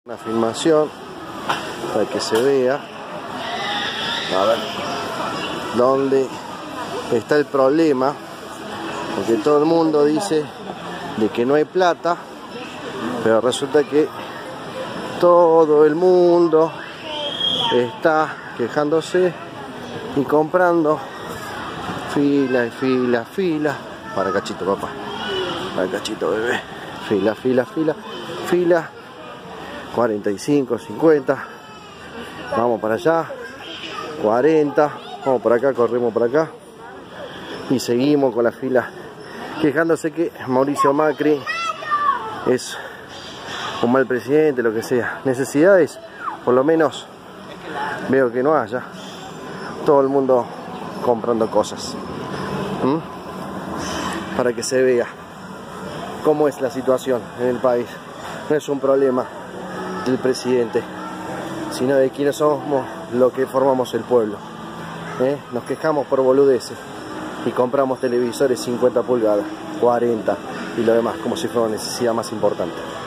Una filmación para que se vea, a ver, dónde está el problema, porque todo el mundo dice de que no hay plata, pero resulta que todo el mundo está quejándose y comprando fila y fila, fila, para cachito papá, para cachito bebé, fila, fila, fila, fila, 45, 50, vamos para allá, 40, vamos por acá, corremos por acá y seguimos con la fila, quejándose que Mauricio Macri es un mal presidente, lo que sea. Necesidades, por lo menos veo que no haya. Todo el mundo comprando cosas, para que se vea cómo es la situación en el país. No es un problema del presidente, sino de quienes somos lo que formamos el pueblo. Nos quejamos por boludeces y compramos televisores 50 pulgadas, 40 y lo demás como si fuera una necesidad más importante.